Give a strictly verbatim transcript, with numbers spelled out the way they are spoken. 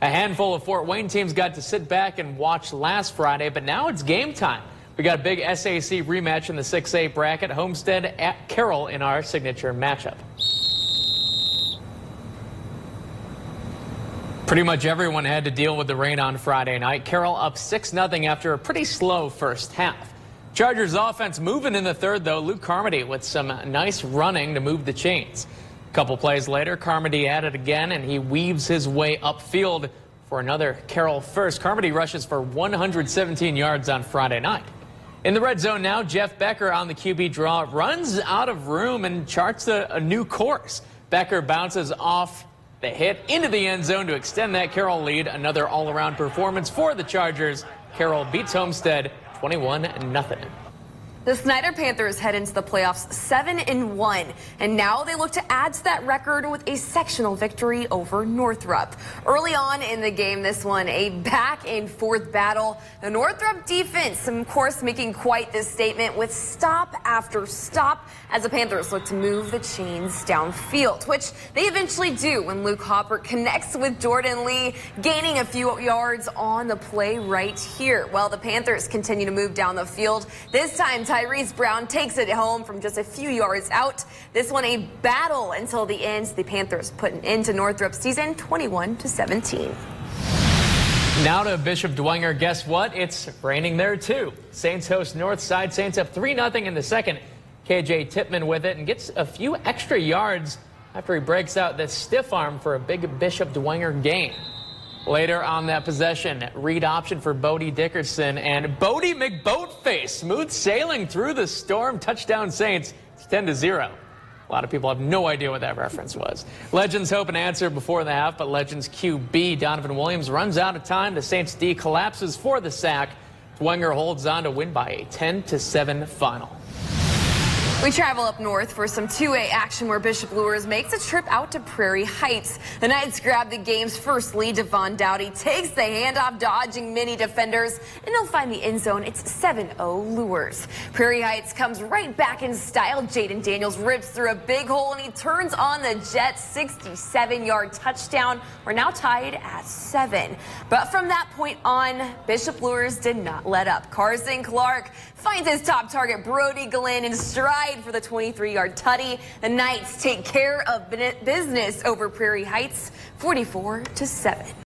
A handful of Fort Wayne teams got to sit back and watch last Friday, but now it's game time. We got a big S A C rematch in the six A bracket. Homestead at Carroll in our signature matchup. Pretty much everyone had to deal with the rain on Friday night. Carroll up six nothing after a pretty slow first half. Chargers offense moving in the third, though. Luke Carmody with some nice running to move the chains. A couple plays later, Carmody at it again, and he weaves his way upfield for another Carroll first. Carmody rushes for one hundred seventeen yards on Friday night. In the red zone now, Jeff Becker on the Q B draw runs out of room and charts a, a new course. Becker bounces off the hit into the end zone to extend that Carroll lead. Another all-around performance for the Chargers. Carroll beats Homestead twenty-one nothing. The Snyder Panthers head into the playoffs seven and one, and now they look to add to that record with a sectional victory over Northrop. Early on in the game, this one a back and forth battle. The Northrop defense, of course, making quite this statement with stop after stop as the Panthers look to move the chains downfield, which they eventually do when Luke Hopper connects with Jordan Lee, gaining a few yards on the play right here. Well, the Panthers continue to move down the field. This time, Tyrese Brown takes it home from just a few yards out. This one a battle until the end. The Panthers put an end to Northrop's season twenty-one to seventeen. Now to Bishop Dwenger. Guess what? It's raining there too. Saints host Northside. Saints up three nothing in the second. K J Tippmann with it and gets a few extra yards after he breaks out this stiff arm for a big Bishop Dwenger gain. Later on that possession, read option for Bodie Dickerson, and Bodie McBoatface smooth sailing through the storm. Touchdown Saints. It's ten to zero. A lot of people have no idea what that reference was. Legends hope an answer before the half, but Legends Q B Donovan Williams runs out of time. The Saints D collapses for the sack. Dwenger holds on to win by a ten to seven final. We travel up north for some two A action where Bishop Luers makes a trip out to Prairie Heights. The Knights grab the game's first lead. Devon Dowdy takes the handoff, dodging many defenders, and they'll find the end zone. It's seven oh Luers. Prairie Heights comes right back in style. Jaden Daniels rips through a big hole, and he turns on the Jets. sixty-seven yard touchdown. We're now tied at seven. But from that point on, Bishop Luers did not let up. Carson Clark finds his top target, Brody Glenn, in stride for the twenty-three yard tutty. The Knights take care of business over Prairie Heights, forty-four to seven.